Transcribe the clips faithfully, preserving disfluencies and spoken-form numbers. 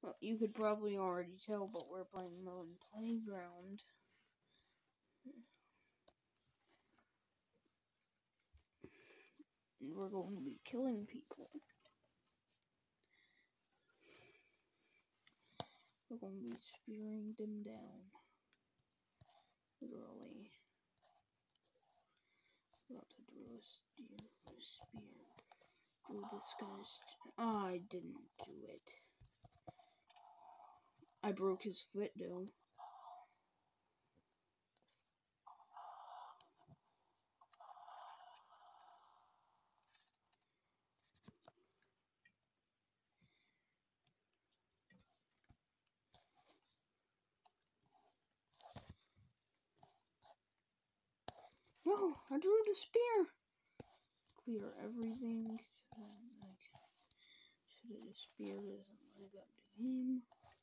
Well, you could probably already tell, but we're playing Melon Playground. And we're going to be killing people. We're going to be spearing them down. Literally. About to draw a steer, a spear. Oh, this guy's... Oh, I didn't do it. I broke his foot, though. No, I drew the spear. Clear everything. So, like, should have just speared as I got the game.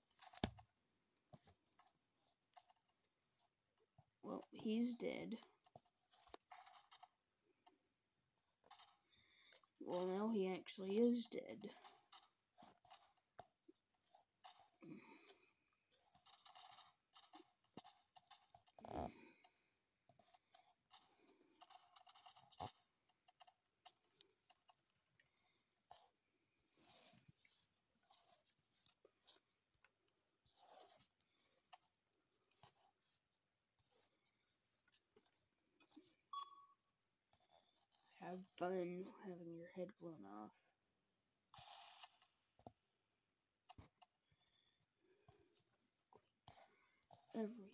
Well, he's dead. Well, now he actually is dead. Have fun having your head blown off. Everything.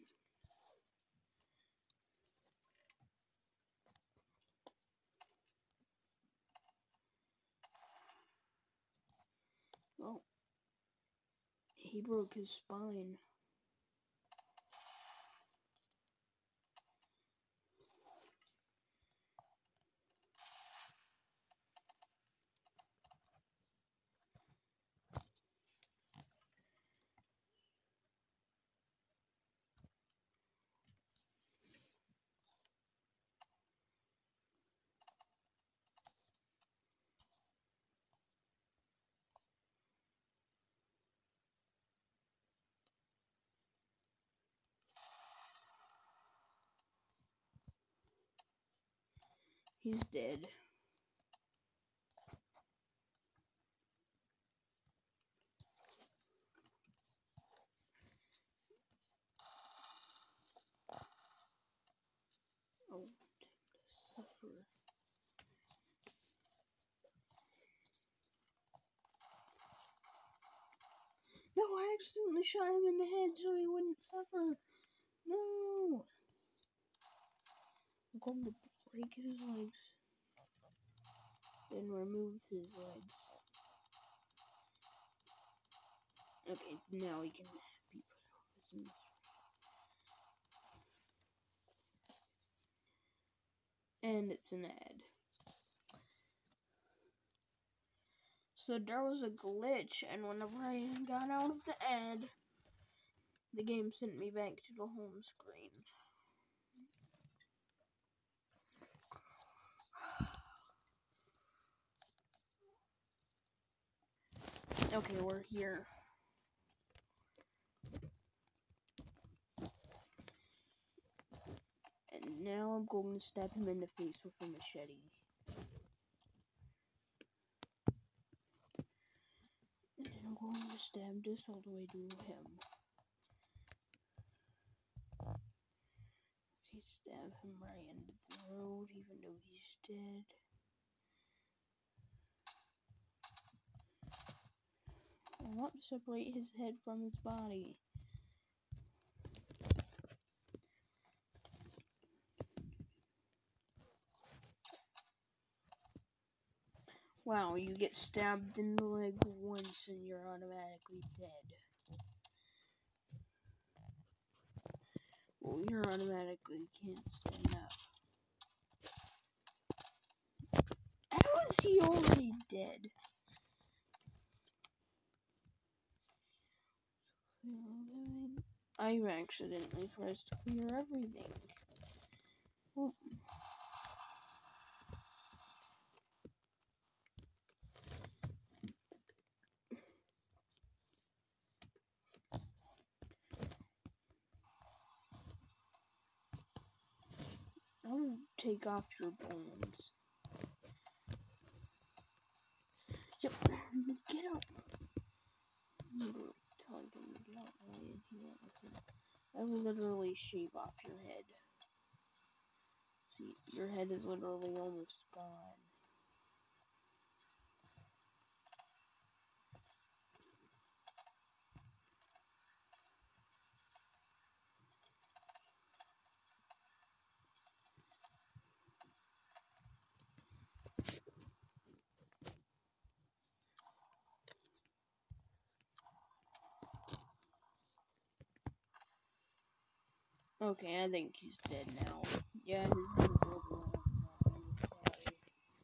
Well, he broke his spine. He's dead. Oh, suffer. No, I accidentally shot him in the head so he wouldn't suffer. No. I'm going to break his legs. Then remove his legs. Okay, now he can be put out of his misery. And it's an ad. So there was a glitch, and whenever I got out of the ad, the game sent me back to the home screen. Okay, we're here. And now I'm going to stab him in the face with a machete. And then I'm going to stab this all the way to him. Okay, stab him right in the throat, even though he's dead. I want to separate his head from his body. Wow, you get stabbed in the leg once and you're automatically dead. Well, you're automatically can't stand up. How is he already dead? I accidentally pressed clear everything. Oh. take off your bones. Yep, get up. Tell him to get out of the way if you want to. I will literally shave off your head. See, your head is literally almost gone. Okay, I think he's dead now. Yeah, his head is overall not in his body.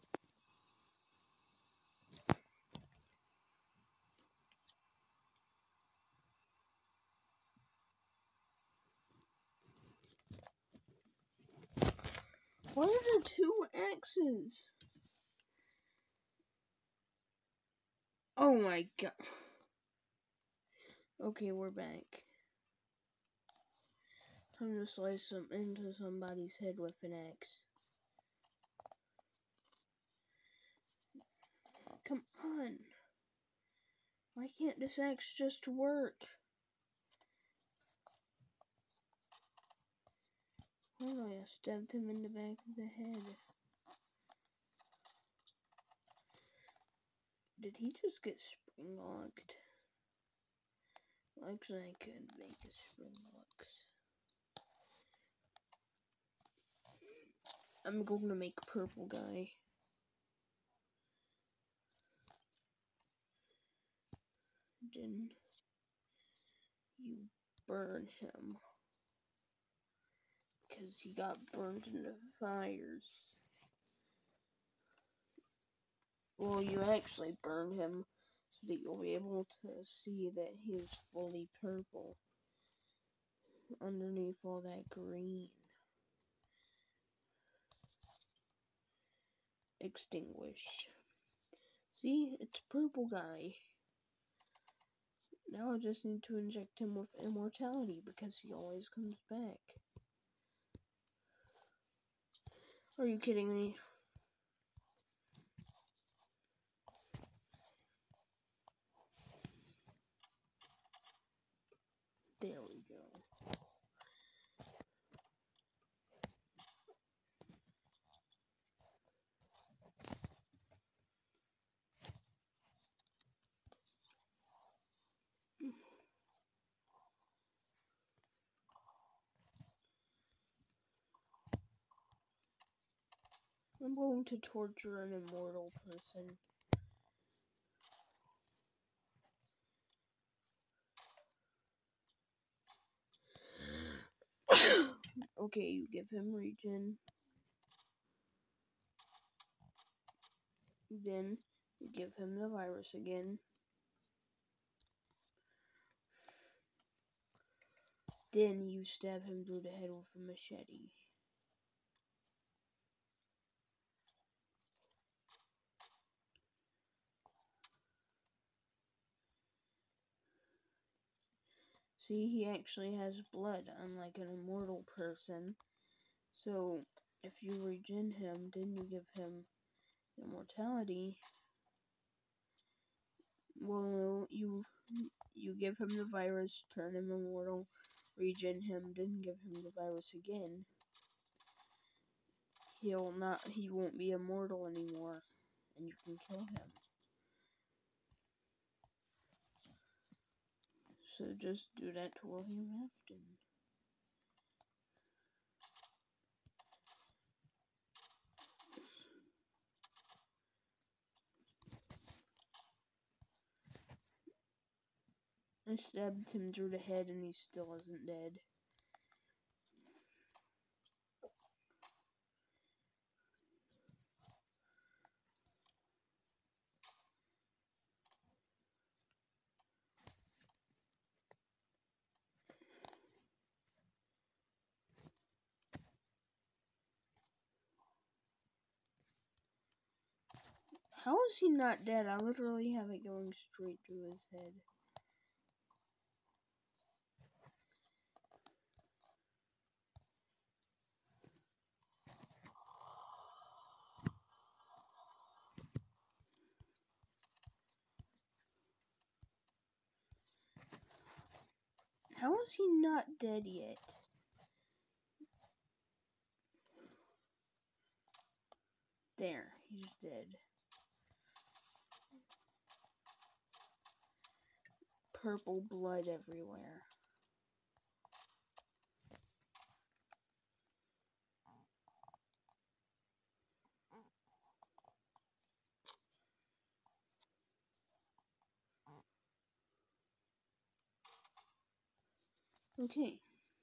What are the two X's? Oh my god. Okay, we're back. Time to slice them into somebody's head with an axe. Come on. Why can't this axe just work? Oh, I stabbed him in the back of the head. Did he just get spring locked? Actually, I could make a spring locks. I'm going to make a purple guy. Then you burn him. Because he got burned in the fires. Well, you actually burn him so that you'll be able to see that he is fully purple underneath all that green. Extinguish. See, it's purple guy. Now I just need to inject him with immortality because he always comes back. Are you kidding me? There we go. I'm going to torture an immortal person. Okay, you give him regen. Then you give him the virus again. Then you stab him through the head with a machete. See, he actually has blood, unlike an immortal person. So, if you regen him, then you give him immortality. Well, you you give him the virus, turn him immortal, regen him, then give him the virus again. He'll not. He won't be immortal anymore, and you can kill him. So just do that to William Afton. I stabbed him through the head and he still isn't dead. How is he not dead? I literally have it going straight through his head. How is he not dead yet? There, he's dead. Purple blood everywhere. Okay.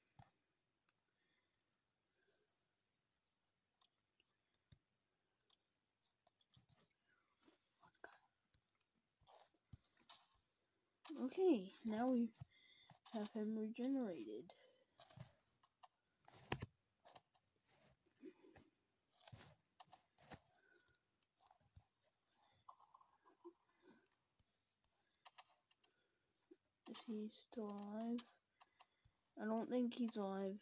Okay, now we have him regenerated. Is he still alive? I don't think he's alive.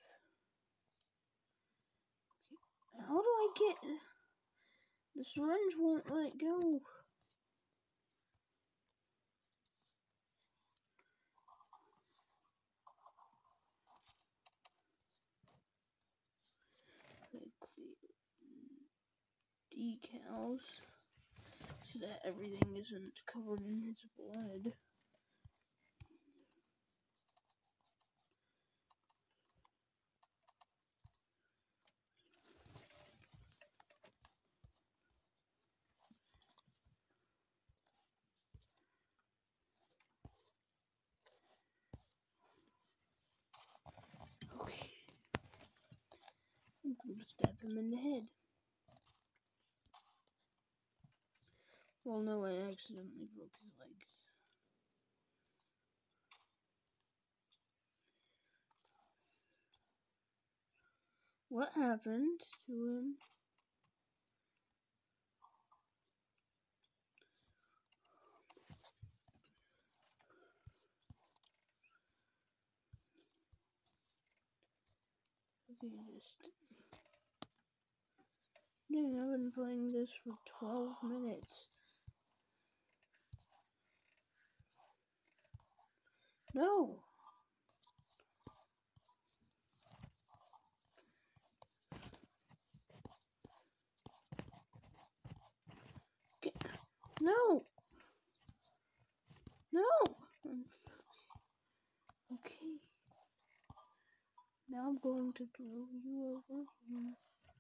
Okay. How do I get... The syringe won't let go. Decals so that everything isn't covered in his blood. Okay. I'm going to stab him in the head. Well, no, I accidentally broke his legs. What happened to him? Okay, just... Dang, I've been playing this for twelve minutes. No! Get... No! No! Okay. Now I'm going to throw you over here.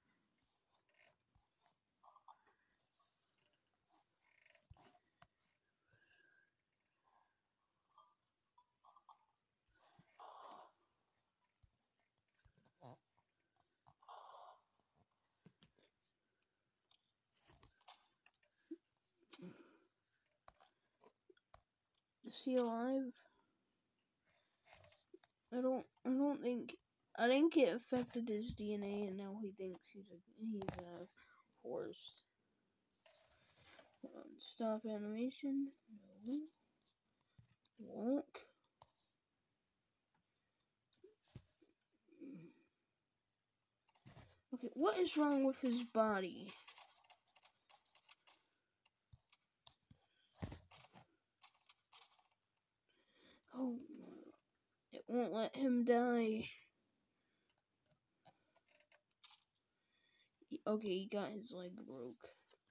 Is he alive? I don't. I don't think. I think it affected his D N A, and now he thinks he's a he's a horse. Hold on, stop animation. No. Walk. Okay, what is wrong with his body? Oh, it won't let him die. Okay, he got his leg broke.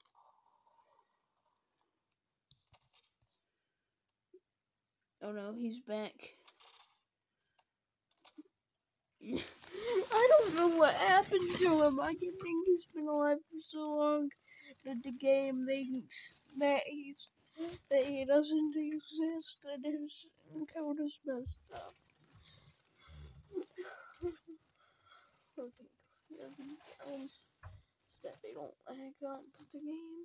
Oh no, he's back. I don't know what happened to him. I can think he's been alive for so long that the game thinks that he's that he doesn't exist and his code is messed up. Okay, clear the else so that they don't lag up the game.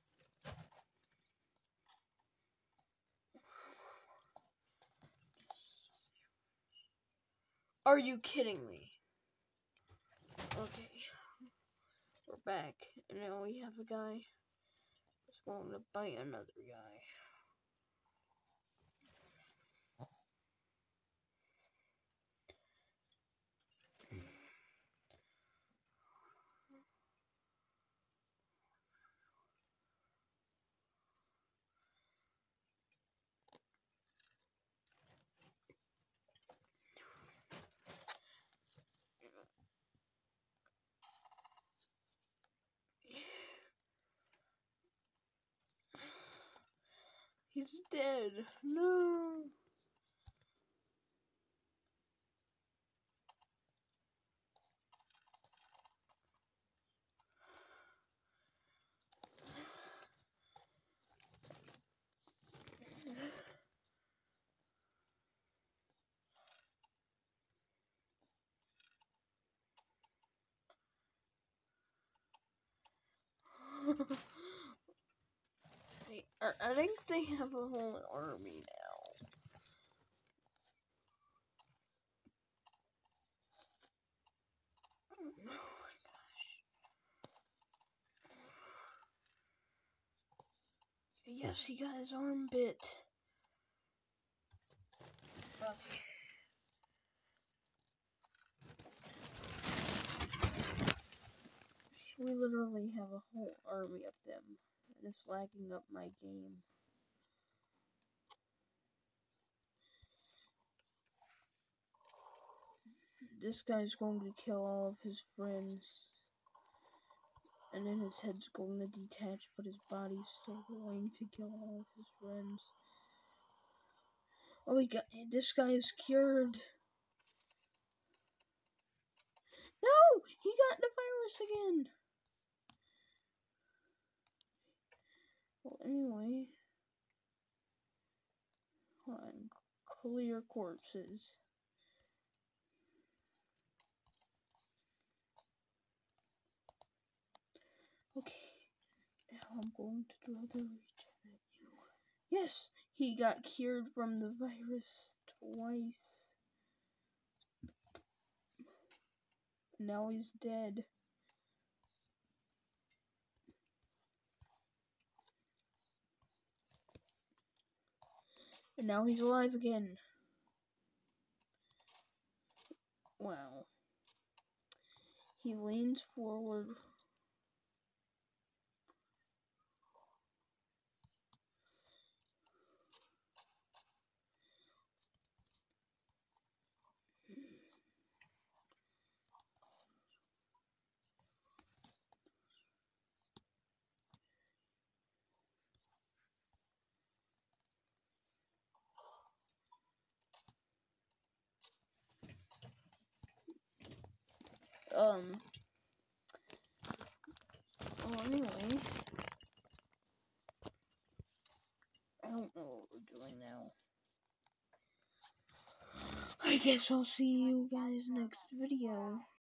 Are you kidding me? Okay, we're back, and now we have a guy that's going to bite another guy. He's dead. No. I, I think they have a whole army now. Oh my gosh. Yes, he got his arm bit. Okay. We literally have a whole army of them. And it's lagging up my game. This guy's going to kill all of his friends. And then his head's going to detach, but his body's still going to kill all of his friends. Oh, he got, this guy is cured. No! He got the virus again! Well, anyway. Hold on. Clear corpses. Okay. Now I'm going to draw the region at you. Yes! He got cured from the virus twice. Now he's dead. And now he's alive again. Wow. He leans forward. Um. Well, anyway. I don't know what we're doing now. I guess I'll see you guys next video.